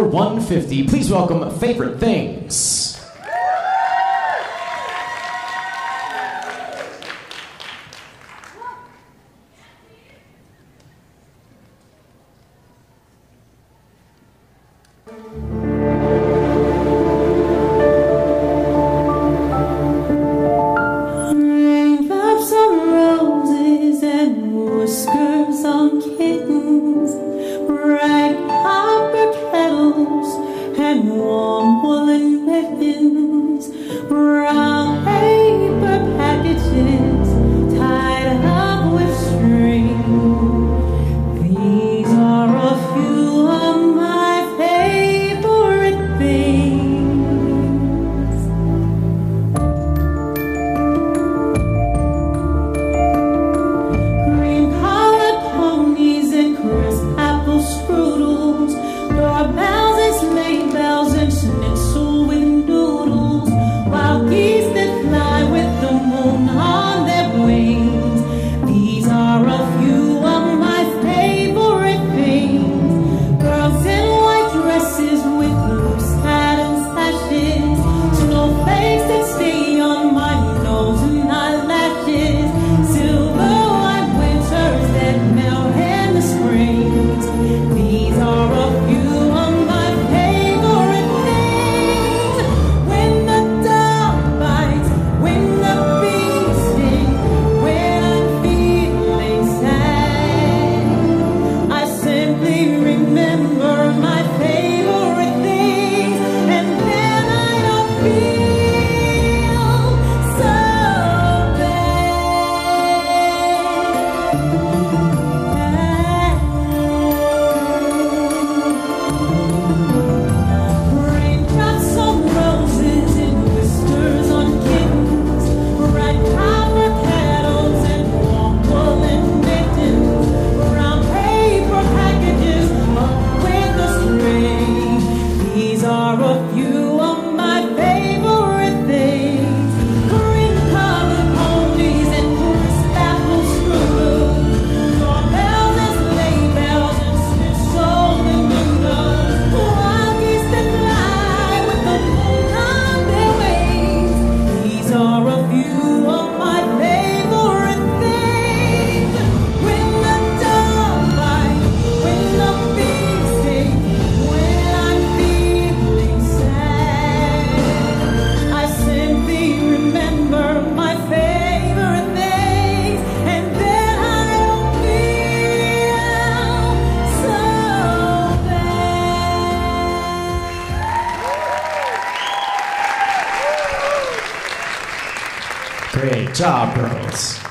number 150. Please welcome Favorite Things. Raindrops on roses and whiskers on kittens, bright copper kettles and warm woolen mittens, brown paper packages tied up with string. These are a few of my favorite things. Green-collared ponies and crisp apple strudels, doorbells and sleigh bells and schnitzel with noodles, wild geese that fly with the moon on their wings. These are a few of my favorite things. Girls in white dresses with loose satin sashes, snowflakes that stay on my nose and eyelashes, silver white winters that melt in the springs. These are a few of my favorite things. When the dog bites, when the bees sting, when I'm feeling sad, I simply remember my favorite things, and then I don't feel so Raindrops on roses and whiskers on kittens, bright copper kettles and warm woolen mittens, brown paper packages up with a string. These are a few of my favorite things. Green-colored ponies and crisp apple strudels, doorbells and sleigh bells and schnitzel and noodles, wild geese that fly with the moon on their wings. These are a few of my favorite things. When the dog bites, when the bees sting, when I'm feeling sad, I simply remember my favorite things, and then I don't feel so bad. Great job, girls.